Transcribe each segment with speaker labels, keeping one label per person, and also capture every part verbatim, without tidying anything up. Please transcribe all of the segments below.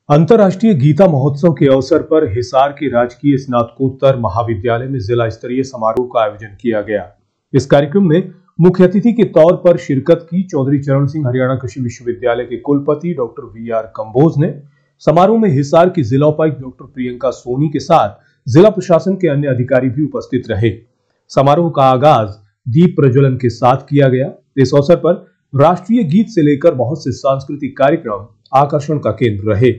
Speaker 1: अंतर्राष्ट्रीय गीता महोत्सव के अवसर पर हिसार के राजकीय स्नातकोत्तर महाविद्यालय में जिला स्तरीय समारोह का आयोजन किया गया। इस कार्यक्रम में मुख्य अतिथि के तौर पर शिरकत की चौधरी चरण सिंह हरियाणा कृषि विश्वविद्यालय के कुलपति डॉक्टर वी आर कंबोज ने। समारोह में हिसार की जिला उपायुक्त डॉक्टर प्रियंका सोनी के साथ जिला प्रशासन के अन्य अधिकारी भी उपस्थित रहे। समारोह का आगाज दीप प्रज्वलन के साथ किया गया। इस अवसर पर राष्ट्रीय गीत से लेकर बहुत से सांस्कृतिक कार्यक्रम आकर्षण का केंद्र रहे।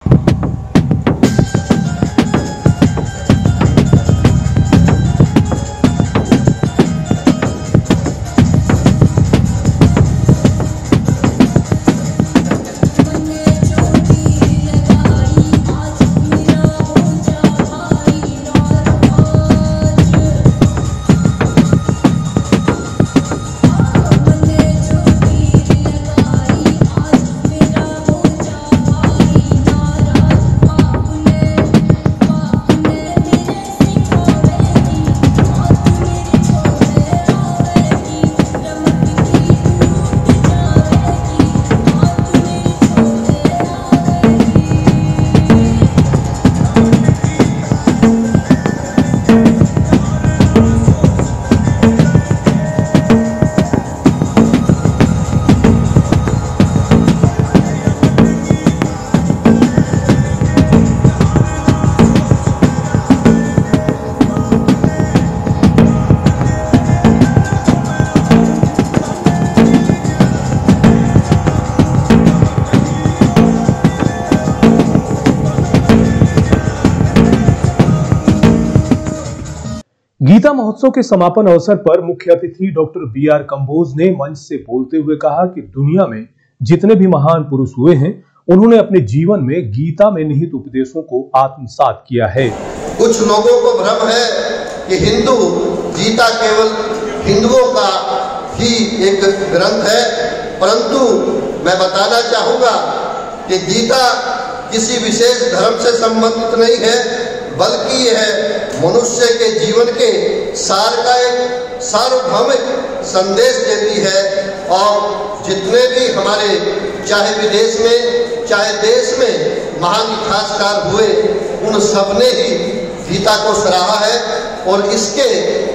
Speaker 1: गीता महोत्सव के समापन अवसर पर मुख्य अतिथि डॉक्टर बी आर कंबोज ने मंच से बोलते हुए कहा कि दुनिया में जितने भी महान पुरुष हुए हैं, उन्होंने अपने जीवन में गीता में निहित उपदेशों को आत्मसात किया है।
Speaker 2: कुछ लोगों को भ्रम है कि हिंदू गीता केवल हिंदुओं का ही एक ग्रंथ है, परंतु मैं बताना चाहूंगा कि गीता किसी विशेष धर्म से संबंधित नहीं है, बल्कि यह मनुष्य के जीवन के सार का एक सार्वभौमिक संदेश देती है। और जितने भी हमारे चाहे विदेश में चाहे देश में महान इतिहासकार हुए, उन सबने ही गीता को सराहा है और इसके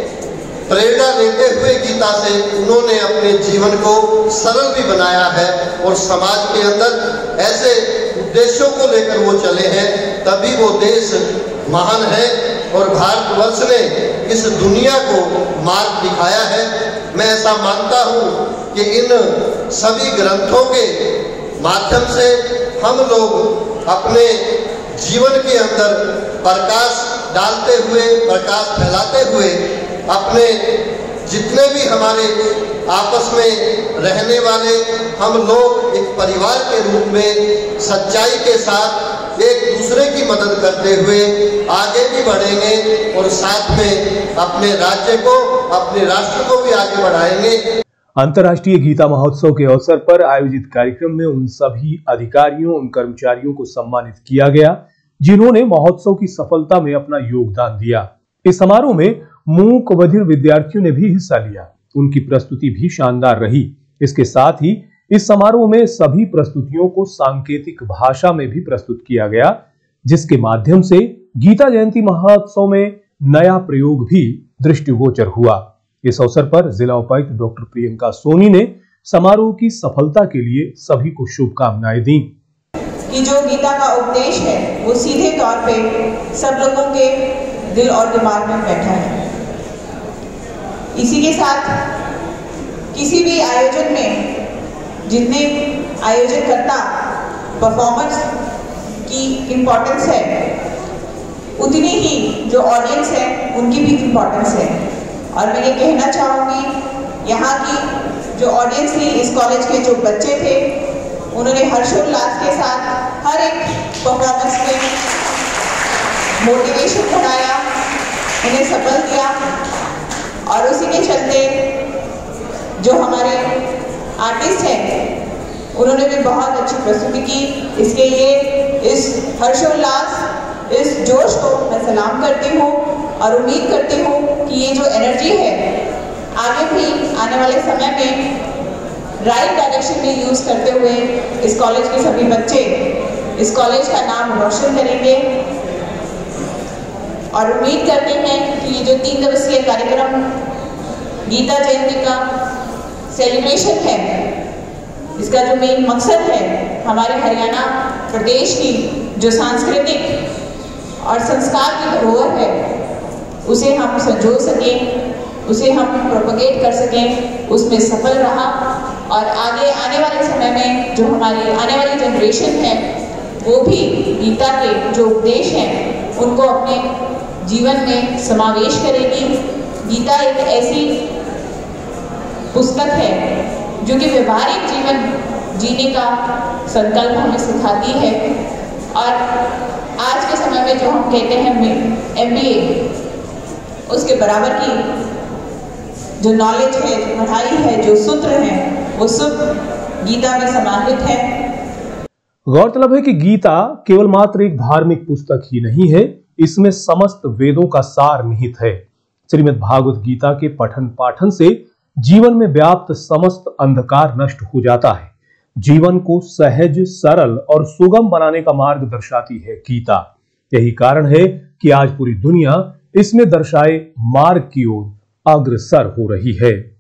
Speaker 2: प्रेरणा लेते हुए गीता से उन्होंने अपने जीवन को सरल भी बनाया है और समाज के अंदर ऐसे उद्देश्यों को लेकर वो चले हैं, तभी वो देश महान है और भारतवर्ष ने इस दुनिया को मार्ग दिखाया है। मैं ऐसा मानता हूँ कि इन सभी ग्रंथों के माध्यम से हम लोग अपने जीवन के अंदर प्रकाश डालते हुए, प्रकाश फैलाते हुए अपने जितने भी हमारे आपस में रहने वाले हम लोग एक परिवार के रूप में सच्चाई के साथ एक दूसरे की मदद करते हुए आगे भी बढ़ेंगे और साथ में अपने राज्य को, अपने राष्ट्र को भी आगे बढ़ाएंगे।
Speaker 1: अंतर्राष्ट्रीय गीता महोत्सव के अवसर पर आयोजित कार्यक्रम में उन सभी अधिकारियों और कर्मचारियों को सम्मानित किया गया जिन्होंने महोत्सव की सफलता में अपना योगदान दिया। इस समारोह में मूक बधिर विद्यार्थियों ने भी हिस्सा लिया। उनकी प्रस्तुति भी शानदार रही। इसके साथ ही इस समारोह में सभी प्रस्तुतियों को सांकेतिक भाषा में भी प्रस्तुत किया गया, जिसके माध्यम से गीता जयंती महोत्सव में नया प्रयोग भी दृष्टिगोचर हुआ। इस अवसर पर जिला उपायुक्त डॉक्टर प्रियंका सोनी ने समारोह की सफलता के लिए सभी को शुभकामनाएं दी।
Speaker 3: कि जो गीता का उपदेश है वो सीधे तौर पे सब लोगों के दिल और दिमाग में बैठा है। इसी के साथ किसी भी आयोजन में जितने आयोजनकर्ता परफॉर्मेंस की इम्पोर्टेंस है, उतनी ही जो ऑडियंस है उनकी भी इम्पोर्टेंस है। और मैं ये कहना चाहूँगी, यहाँ की जो ऑडियंस थी, इस कॉलेज के जो बच्चे थे, उन्होंने हर्षोल्लास के साथ हर एक परफॉर्मेंस में मोटिवेशन बढ़ाया, उन्हें सफल किया। और उसी के चलते जो हमारे आर्टिस्ट हैं, उन्होंने भी बहुत अच्छी प्रस्तुति की। इसके लिए इस हर्षोल्लास, इस जोश को मैं सलाम करती हूँ और उम्मीद करती हूँ कि ये जो एनर्जी है आगे भी आने वाले समय में राइट डायरेक्शन में यूज करते हुए इस कॉलेज के सभी बच्चे इस कॉलेज का नाम रोशन करेंगे और उम्मीद करते हैं कि ये जो तीन दिवसीय कार्यक्रम गीता जयंती का सेलिब्रेशन है, इसका जो मेन मकसद है हमारे हरियाणा प्रदेश की जो सांस्कृतिक और संस्कार की धरोहर है उसे हम संजो सकें, उसे हम प्रोपगेट कर सकें, उसमें सफल रहा और आगे आने वाले समय में जो हमारी आने वाली जनरेशन है वो भी गीता के जो उपदेश हैं उनको अपने जीवन में समावेश करेगी। गीता एक ऐसी पुस्तक है जो कि व्यवहारिक जीवन जीने का संकल्प हमें सिखाती है और आज के समय में जो हम कहते हैं एम बी ए, उसके बराबर की जो नॉलेज है, जो पढ़ाई है, जो सूत्र हैं, वो सब गीता में समाहित है।
Speaker 1: गौरतलब है कि गीता केवल मात्र एक धार्मिक पुस्तक ही नहीं है, इसमें समस्त वेदों का सार निहित है। श्रीमद् भागवत गीता के पठन पाठन से जीवन में व्याप्त समस्त अंधकार नष्ट हो जाता है। जीवन को सहज, सरल और सुगम बनाने का मार्ग दर्शाती है गीता। यही कारण है कि आज पूरी दुनिया इसमें दर्शाए मार्ग की ओर अग्रसर हो रही है।